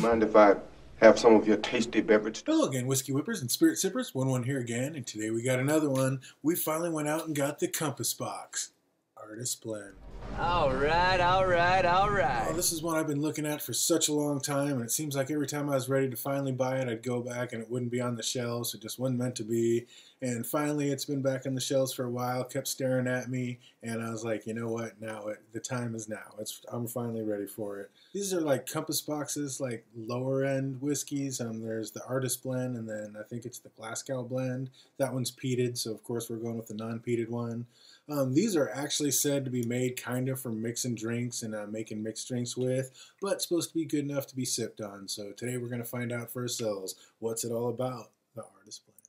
Mind if I have some of your tasty beverage? Hello again, Whiskey Whippers and Spirit Sippers. 1-1 here again, and today we got another one. We finally went out and got the Compass Box. Artist Blend. All right. Oh, this is one I've been looking at for such a long time, and it seems like every time I was ready to finally buy it, I'd go back and it wouldn't be on the shelves. It just wasn't meant to be. And finally, it's been back on the shelves for a while, kept staring at me, and I was like, you know what? Now the time is now. I'm finally ready for it. These are like Compass Boxes, like lower end whiskeys. There's the Artist Blend, and then I think it's the Glasgow Blend. That one's peated, so of course we're going with the non-peated one. These are actually said to be made kind of for mixing drinks and making mixed drinks with, but supposed to be good enough to be sipped on. So today we're going to find out for ourselves what's it all about, the Artist Blend.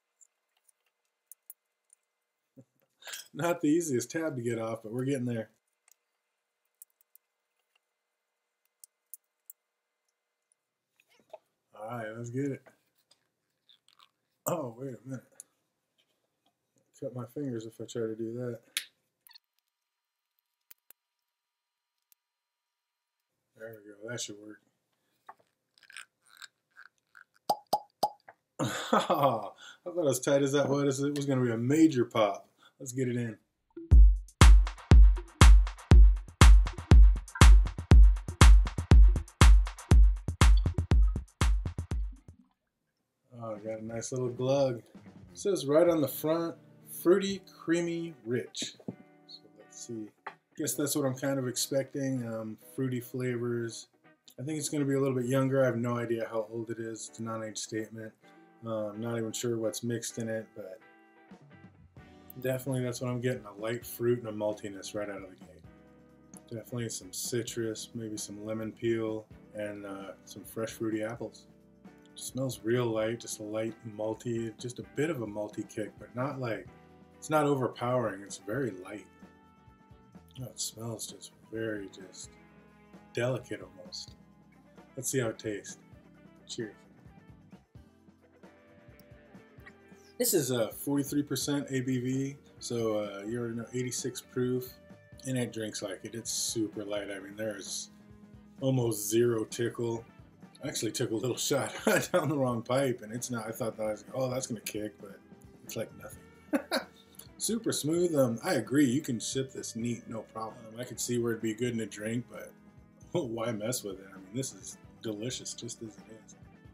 Not the easiest tab to get off, but we're getting there. All right, let's get it. Oh, wait a minute. Cut my fingers if I try to do that. There we go. That should work. I thought as tight as that was, it was going to be a major pop. Let's get it in. Oh, I got a nice little glug. It says right on the front, fruity, creamy, rich. So let's see. Guess that's what I'm kind of expecting. Fruity flavors. I think it's going to be a little bit younger. I have no idea how old it is. It's a non-age statement. I'm not even sure what's mixed in it, but definitely that's what I'm getting. A light fruit and a maltiness right out of the gate. Definitely some citrus, maybe some lemon peel, and some fresh fruity apples. It smells real light, just a light malty, just a bit of a malty kick, but not like, it's not overpowering, it's very light. Oh, it smells just very delicate almost. Let's see how it tastes. Cheers. This is a 43% ABV, so you already know 86 proof, and it drinks like it. It's super light. I mean, there's almost zero tickle. I actually took a little shot down the wrong pipe, and it's not. I thought that I was like, oh, that's gonna kick, but it's like nothing. Super smooth. I agree. You can sip this neat, no problem. I could see where it'd be good in a drink, but why mess with it? I mean, this is delicious just as it is.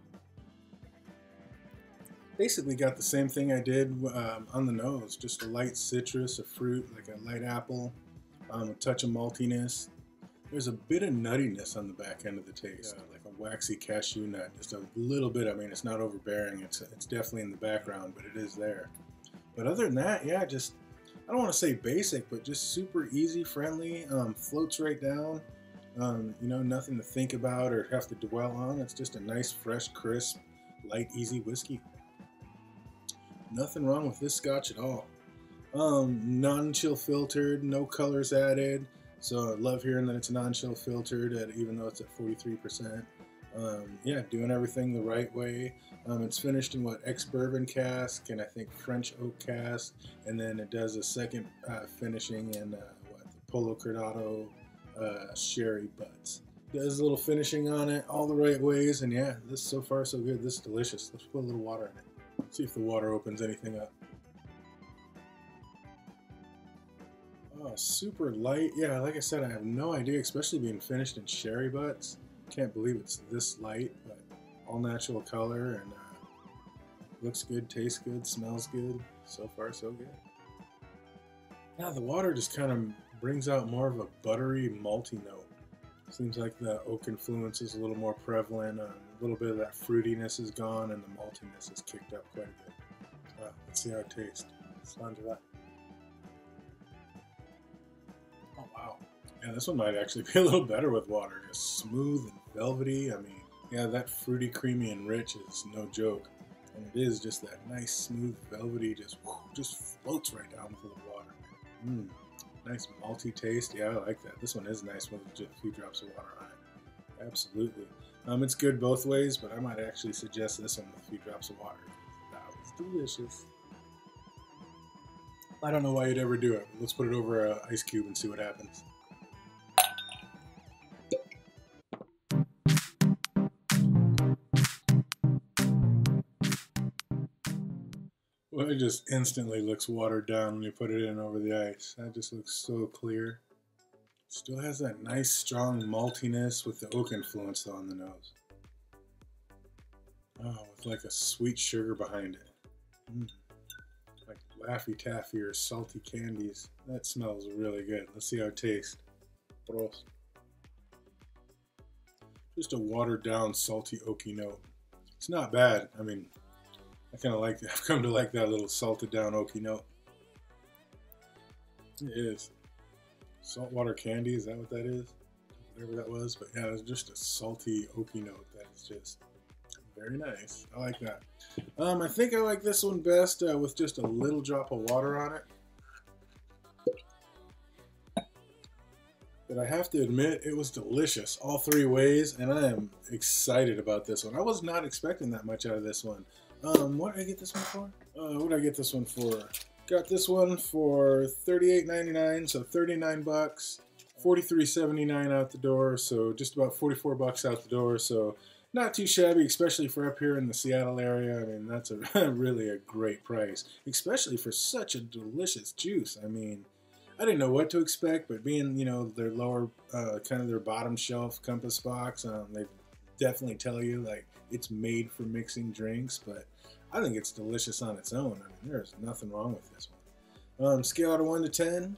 Basically got the same thing I did on the nose. Just a light citrus, a fruit, like a light apple, a touch of maltiness. There's a bit of nuttiness on the back end of the taste, like a waxy cashew nut, just a little bit. I mean, it's not overbearing. It's definitely in the background, but it is there. But other than that, yeah, just, I don't want to say basic, but just super easy, friendly, floats right down. You know, nothing to think about or have to dwell on. It's just a nice, fresh, crisp, light, easy whiskey. Nothing wrong with this scotch at all. Non-chill filtered, no colors added. So I love hearing that it's non-chill filtered, even though it's at 43%. Yeah, doing everything the right way. It's finished in what, ex-bourbon cask and I think French oak cask, and then it does a second finishing in what, the Polo Cortado sherry butts. Does a little finishing on it all the right ways, and yeah, this so far so good. This is delicious. Let's put a little water in it. See if the water opens anything up. Oh, super light. Yeah, like I said, I have no idea, especially being finished in sherry butts. Can't believe it's this light, but all natural color, and looks good, tastes good, smells good. So far, so good. Yeah, the water just kind of brings out more of a buttery, malty note. Seems like the oak influence is a little more prevalent. A little bit of that fruitiness is gone, and the maltiness is kicked up quite a bit. Let's see how it tastes. Let's launch it up. Oh, wow. Yeah, this one might actually be a little better with water. Just smooth and velvety. I mean, yeah, that fruity, creamy, and rich is no joke. And it is just that nice, smooth, velvety, just floats right down into the water. Nice malty taste. Yeah, I like that. This one is nice with just a few drops of water on it. Absolutely. It's good both ways, but I might actually suggest this one with a few drops of water. That was delicious. I don't know why you'd ever do it. Let's put it over an ice cube and see what happens. Well, it just instantly looks watered down when you put it in over the ice. That just looks so clear. Still has that nice strong maltiness with the oak influence though on the nose. Oh, with like a sweet sugar behind it. Like Laffy Taffy or salty candies. That smells really good. Let's see how it tastes. Prost. Just a watered down salty oaky note. It's not bad. I mean, I kind of like that. I've come to like that little salted down oaky note. It is. Saltwater candy, is that what that is? Whatever that was. But yeah, it's just a salty oaky note that is just very nice. I like that. I think I like this one best with just a little drop of water on it. But I have to admit, it was delicious all three ways, and I am excited about this one. I was not expecting that much out of this one. What did I get this one for? What did I get this one for? Got this one for $38.99, so 39 bucks, $43.79 out the door, so just about 44 bucks out the door, so not too shabby, especially for up here in the Seattle area. I mean, that's really a great price, especially for such a delicious juice. I mean, I didn't know what to expect, but being, you know, their lower, kind of their bottom shelf Compass box, they definitely tell you, like, it's made for mixing drinks, but I think it's delicious on its own. I mean, there's nothing wrong with this one. Scale out of 1 to 10.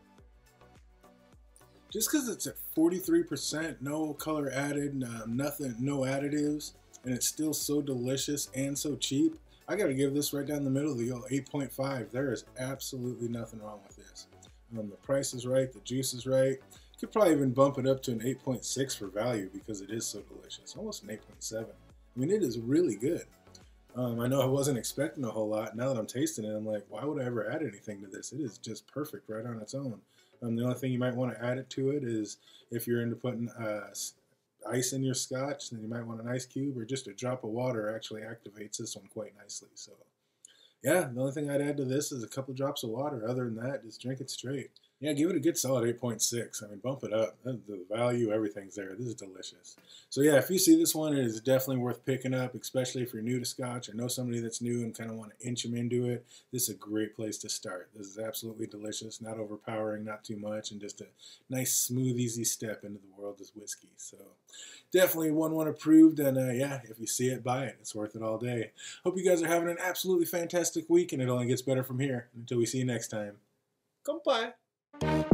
Just because it's at 43%, no color added, nothing, no additives, and it's still so delicious and so cheap, I got to give this right down the middle of the 8.5. There is absolutely nothing wrong with this. The price is right, the juice is right. Could probably even bump it up to an 8.6 for value because it is so delicious. Almost an 8.7. I mean, it is really good. I know I wasn't expecting a whole lot. Now that I'm tasting it, I'm like, why would I ever add anything to this? It is just perfect right on its own. The only thing you might want to add it to it is if you're into putting ice in your scotch, then you might want an ice cube, or just a drop of water actually activates this one quite nicely. So yeah, the only thing I'd add to this is a couple drops of water. Other than that, just drink it straight. Yeah, give it a good solid 8.6. I mean, bump it up. The value, everything's there. This is delicious. So yeah, if you see this one, it is definitely worth picking up, especially if you're new to Scotch or know somebody that's new and kind of want to inch them into it. This is a great place to start. This is absolutely delicious, not overpowering, not too much, and just a nice, smooth, easy step into the world of whiskey. So definitely 1-1 approved, and yeah, if you see it, buy it. It's worth it all day. Hope you guys are having an absolutely fantastic week, and it only gets better from here. Until we see you next time. Goodbye.